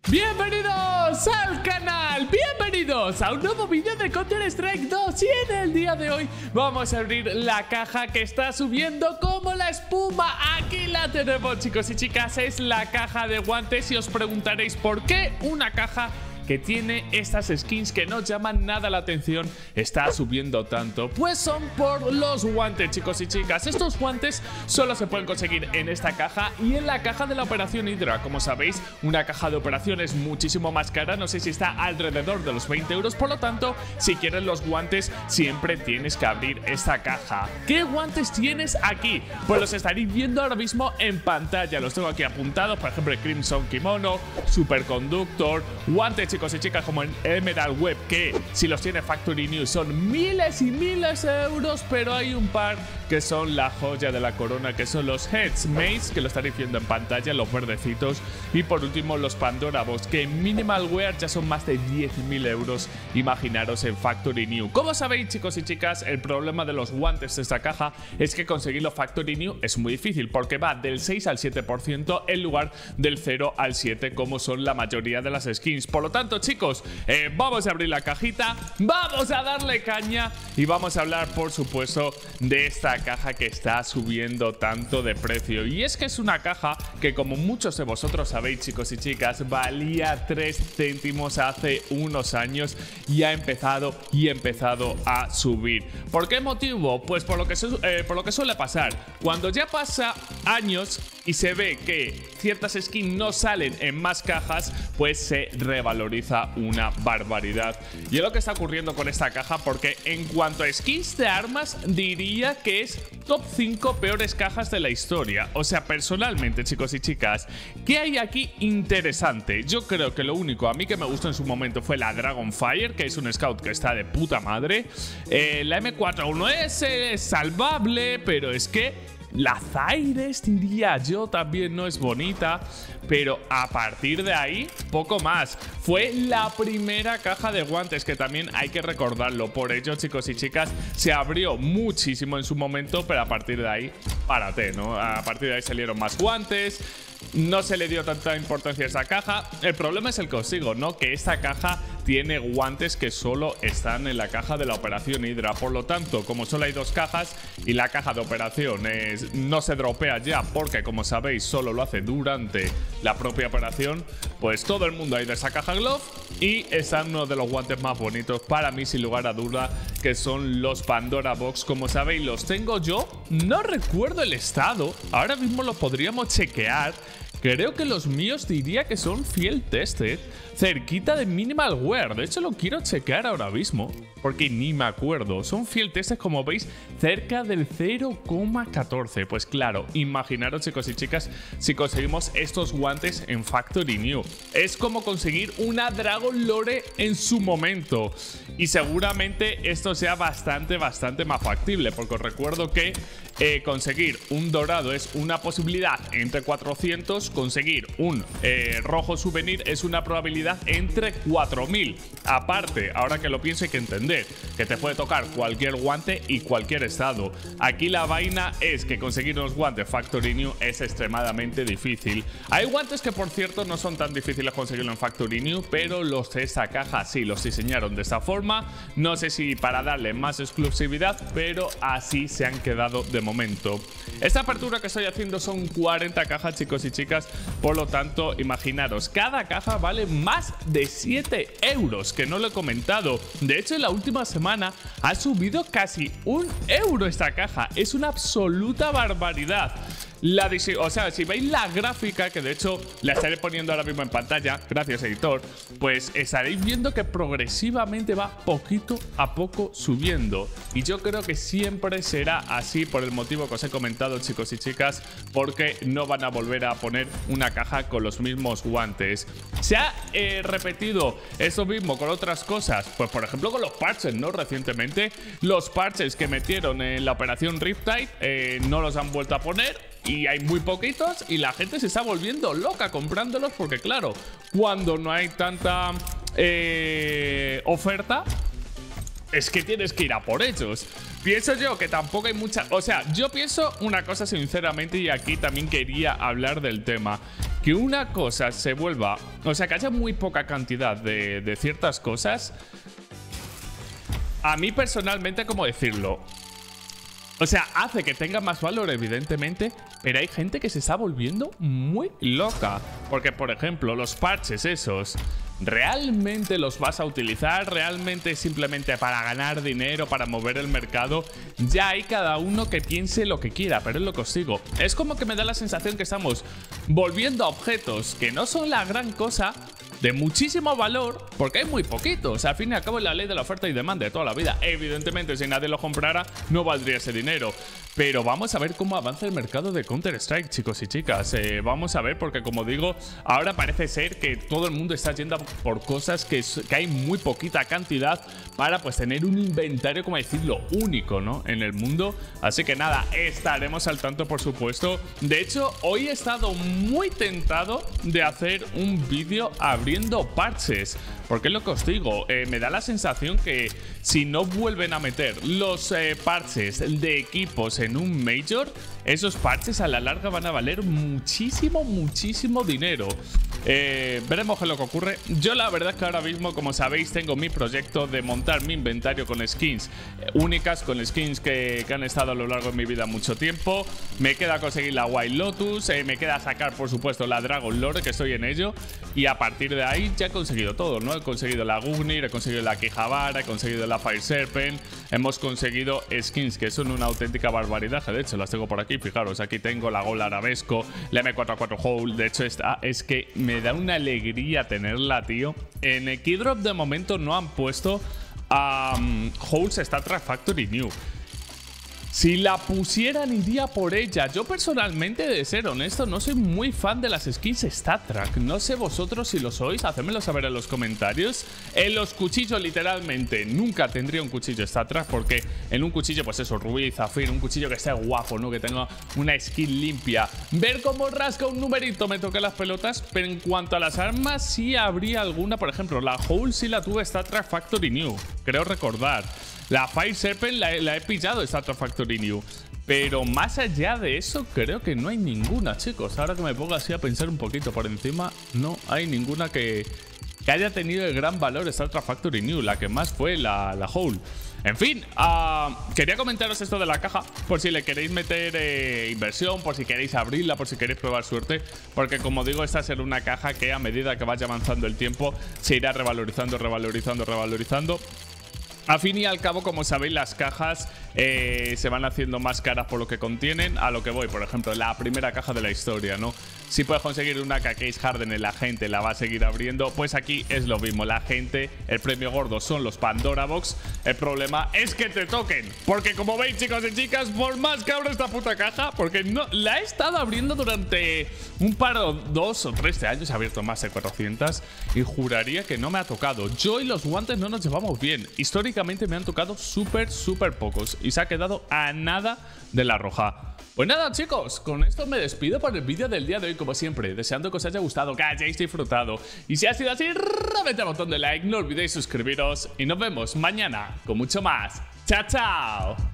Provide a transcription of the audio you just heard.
Bienvenidos al canal, bienvenidos a un nuevo vídeo de Counter-Strike 2. Y en el día de hoy vamos a abrir la caja que está subiendo como la espuma. Aquí la tenemos, chicos y chicas, es la caja de guantes. Y os preguntaréis por qué una caja que tiene estas skins que no llaman nada la atención está subiendo tanto. Pues son por los guantes, chicos y chicas. Estos guantes solo se pueden conseguir en esta caja y en la caja de la Operación Hydra. Como sabéis, una caja de operación es muchísimo más cara, no sé si está alrededor de los 20 euros. Por lo tanto, si quieres los guantes, siempre tienes que abrir esta caja. ¿Qué guantes tienes aquí? Pues los estaréis viendo ahora mismo en pantalla. Los tengo aquí apuntados, por ejemplo, el Crimson Kimono, Superconductor, guantes, chicos y chicas, como en Emerald Web, que si los tiene Factory New son miles y miles de euros, pero hay un par que son la joya de la corona, que son los Heads Maze, que lo estaréis viendo en pantalla, los verdecitos, y por último los Pandora Box, que en Minimal Wear ya son más de 10.000 euros, imaginaros en Factory New. Como sabéis, chicos y chicas, el problema de los guantes de esta caja es que conseguir los Factory New es muy difícil, porque va del 6 al 7% en lugar del 0 al 7, como son la mayoría de las skins. Por lo tanto, chicos, vamos a abrir la cajita, vamos a darle caña y vamos a hablar, por supuesto, de esta caja que está subiendo tanto de precio. Y es que es una caja que, como muchos de vosotros sabéis, chicos y chicas, valía 3 céntimos hace unos años y ha empezado a subir. ¿Por qué motivo? Pues por lo que suele pasar. Cuando ya pasa años y se ve que ciertas skins no salen en más cajas, pues se revaloriza una barbaridad. Y es lo que está ocurriendo con esta caja, porque en cuanto a skins de armas, diría que es top 5 peores cajas de la historia. O sea, personalmente, chicos y chicas, ¿qué hay aquí interesante? Yo creo que lo único a mí que me gustó en su momento fue la Dragonfire, que es un scout que está de puta madre. La M41S es salvable, pero es que la Zaires, diría yo, también no es bonita. Pero a partir de ahí, poco más. Fue la primera caja de guantes, que también hay que recordarlo. Por ello, chicos y chicas, se abrió muchísimo en su momento, pero a partir de ahí, párate, ¿no? A partir de ahí salieron más guantes. No se le dio tanta importancia a esa caja. El problema es el que os digo, ¿no? Que esta caja tiene guantes que solo están en la caja de la Operación Hydra. Por lo tanto, como solo hay 2 cajas y la caja de operaciones no se dropea ya, porque como sabéis solo lo hace durante la propia operación, pues todo el mundo ha ido a esa caja Glove y están uno de los guantes más bonitos para mí, sin lugar a duda, que son los Pandora Box. Como sabéis, los tengo yo, no recuerdo el estado, ahora mismo lo podríamos chequear. Creo que los míos diría que son Field Tested, cerquita de Minimal Wear. De hecho, lo quiero chequear ahora mismo, porque ni me acuerdo. Son Field Tested, como veis, cerca del 0,14. Pues claro, imaginaros, chicos y chicas, si conseguimos estos guantes en Factory New. Es como conseguir una Dragon Lore en su momento. Y seguramente esto sea bastante más factible, porque os recuerdo que conseguir un dorado es una posibilidad entre 400, conseguir un rojo souvenir es una probabilidad entre 4000. Aparte, ahora que lo pienso, hay que entender que te puede tocar cualquier guante y cualquier estado. Aquí la vaina es que conseguir unos guantes Factory New es extremadamente difícil. Hay guantes que, por cierto, no son tan difíciles conseguirlo en Factory New, pero los de esta caja sí los diseñaron de esta forma. No sé si para darle más exclusividad, pero así se han quedado de momento. Esta apertura que estoy haciendo son 40 cajas, chicos y chicas. Por lo tanto, imaginaros, cada caja vale más de 7 euros, que no lo he comentado. De hecho, en la última semana ha subido casi 1 euro esta caja. Es una absoluta barbaridad. O sea, si veis la gráfica, que de hecho la estaré poniendo ahora mismo en pantalla, gracias editor, pues estaréis viendo que progresivamente va poquito a poco subiendo. Y yo creo que siempre será así, por el motivo que os he comentado, chicos y chicas, porque no van a volver a poner una caja con los mismos guantes. Se ha repetido esto mismo con otras cosas, pues por ejemplo con los parches, ¿no? Recientemente los parches que metieron en la Operación Riptide no los han vuelto a poner. Y hay muy poquitos y la gente se está volviendo loca comprándolos, porque claro, cuando no hay tanta oferta, es que tienes que ir a por ellos. Pienso yo que tampoco hay mucha... O sea, yo pienso una cosa sinceramente, y aquí también quería hablar del tema. que una cosa se vuelva, o sea, que haya muy poca cantidad de ciertas cosas, a mí personalmente, ¿cómo decirlo? O sea, hace que tenga más valor, evidentemente, pero hay gente que se está volviendo muy loca. Porque, por ejemplo, los parches esos, ¿realmente los vas a utilizar? ¿Realmente simplemente para ganar dinero, para mover el mercado? Ya hay cada uno que piense lo que quiera, pero es lo que os digo. Es como que me da la sensación que estamos volviendo a objetos que no son la gran cosa, de muchísimo valor, porque hay muy poquitos. Al fin y al cabo es la ley de la oferta y demanda de toda la vida. Evidentemente, si nadie lo comprara, no valdría ese dinero. Pero vamos a ver cómo avanza el mercado de Counter-Strike, chicos y chicas. Vamos a ver, porque como digo, ahora parece ser que todo el mundo está yendo por cosas que hay muy poquita cantidad para pues tener un inventario, como decirlo, único, ¿no? En el mundo. Así que nada, estaremos al tanto, por supuesto. De hecho, hoy he estado muy tentado de hacer un vídeo abriendo parches, porque es lo que os digo, me da la sensación que si no vuelven a meter los parches de equipos en un Major, esos parches a la larga van a valer muchísimo, muchísimo dinero. Veremos qué es lo que ocurre. Yo la verdad es que ahora mismo, como sabéis, tengo mi proyecto de montar mi inventario con skins únicas, con skins que han estado a lo largo de mi vida mucho tiempo. Me queda conseguir la White Lotus, me queda sacar, por supuesto, la Dragon Lore, que estoy en ello. Y a partir de ahí ya he conseguido todo, ¿no? He conseguido la Gungnir, he conseguido la Kijabara, he conseguido la Fire Serpent. Hemos conseguido skins que son una auténtica barbaridad. De hecho, las tengo por aquí, fijaros. Aquí tengo la Gol Arabesco, la M44 Hole. De hecho, esta es que me da una alegría tenerla, tío. En el Keydrop de momento no han puesto Holes Star Trek Factory New. Si la pusieran, iría por ella. Yo personalmente, de ser honesto, no soy muy fan de las skins Star Trek. No sé vosotros si lo sois, hacedmelo saber en los comentarios. En los cuchillos, literalmente, nunca tendría un cuchillo Star Trek, porque en un cuchillo, pues eso, rubí, zafiro, un cuchillo que esté guapo, ¿no? Que tenga una skin limpia. Ver cómo rasca un numerito, me toqué las pelotas. Pero en cuanto a las armas, sí habría alguna. Por ejemplo, la Hole sí la tuve Star Trek Factory New, creo recordar. La Fire Serpent la he pillado Star Trek Factory New. Pero más allá de eso, creo que no hay ninguna, chicos. Ahora que me pongo así a pensar un poquito por encima, no hay ninguna que haya tenido el gran valor Star Trek Factory New. La que más fue la Hole. En fin, quería comentaros esto de la caja, por si le queréis meter inversión, por si queréis abrirla, por si queréis probar suerte. Porque como digo, esta será una caja que a medida que vaya avanzando el tiempo se irá revalorizando, revalorizando, revalorizando. A fin y al cabo, como sabéis, las cajas se van haciendo más caras por lo que contienen. A lo que voy, por ejemplo, la primera caja de la historia, ¿no? Si puedes conseguir una Case Harden, la gente la va a seguir abriendo. Pues aquí es lo mismo, la gente, el premio gordo son los Pandora Box. El problema es que te toquen, porque como veis, chicos y chicas, por más que abro esta puta caja, porque no la he estado abriendo durante un par o 2 o 3 años, he abierto más de 400 y juraría que no me ha tocado. Yo y los guantes no nos llevamos bien. Históricamente me han tocado súper pocos y se ha quedado a nada de la roja. Pues nada, chicos, con esto me despido por el vídeo del día de hoy, como siempre, deseando que os haya gustado, que hayáis disfrutado. Y si ha sido así, reventad el botón de like, no olvidéis suscribiros y nos vemos mañana con mucho más. ¡Chao, chao!